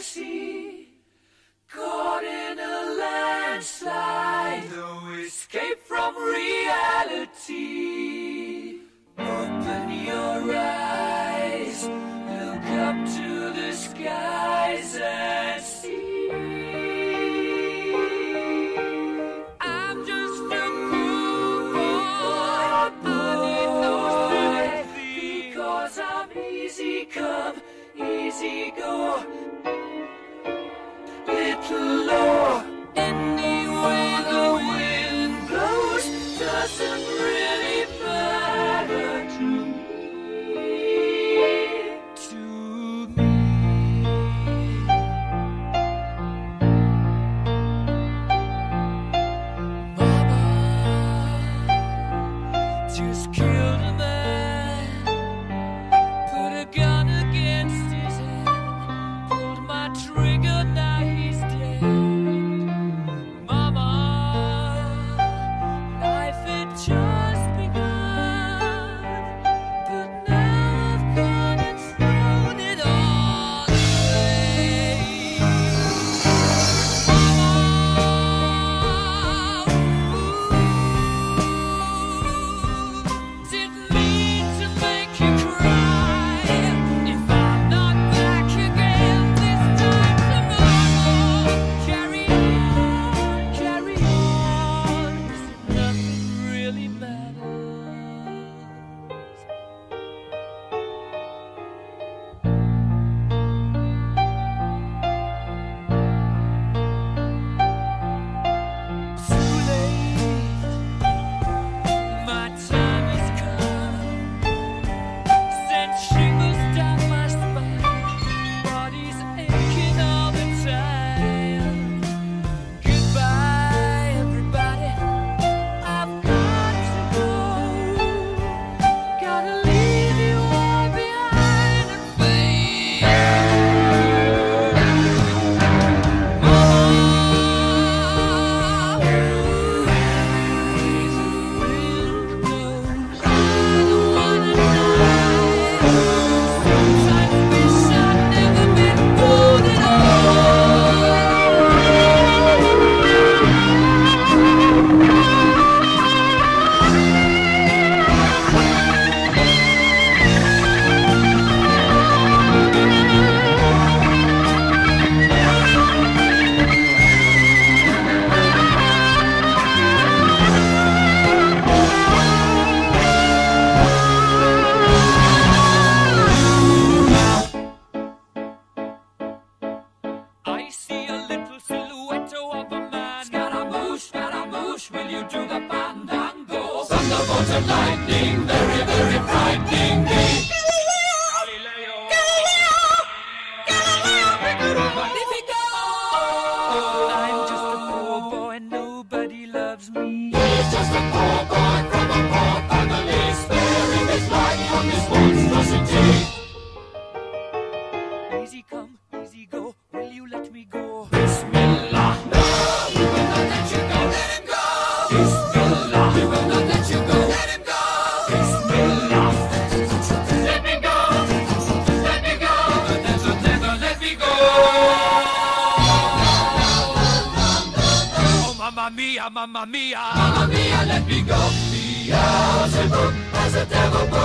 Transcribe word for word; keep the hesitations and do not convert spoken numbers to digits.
sea, caught in a landslide, no escape from reality. Open your eyes, look up to the skies and see. I'm just a poor boy, boy, boy, because I'm easy come, easy go, little low. Anyway the wind blows doesn't really matter to me, to me. Mama just killed a man, put a gun against his head, pulled my trigger, now he's dead. Mama, life had just begun, but now I've gone and thrown it all away. Mama, didn't mean to make you cry. If I'm not back again this time tomorrow, carry on, carry on, 'cause nothing really matters. Too late, my time has come. Sent shivers down my spine, body's aching all the time. Goodbye, everybody, I've got to go. Gotta leave you all behind and fade. I see a little silhouette of a man. Scaramouche, Scaramouche, will you do the fandango? Thunderbolt and lightning, very, very frightening me. Galileo, Galileo, Galileo, Galileo, Magnifico. I'm just a poor boy, nobody loves me. He's just a poor boy from a poor family, sparing his life from this monstrosity. Easy come, easy go, will you let me go? Bismillah, no, we will not let you go, let him go. Bismillah, we will not let you go, let him go. Bismillah, let me go, let me go, never, never let me go. Oh, mamma mia, mamma mia, mamma mia, let me go. Beelzebub has a devil book.